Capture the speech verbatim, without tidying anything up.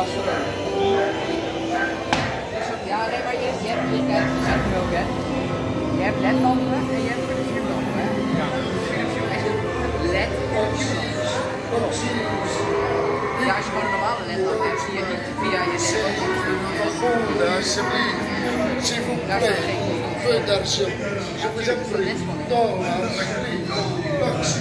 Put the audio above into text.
Ja, nee, maar je, je hebt, je, kijk, je hebt hem ook, hè. Je hebt L E D-lampen en je hebt Philips-lampen, hè. Ja. Philips is een L E D of ja, als je gewoon een normale L E D-lamp hebt, zie je niet via je Seconda, s'il vous plaît, peu d'argent. Je vous en prie. Non, s'il vous plaît.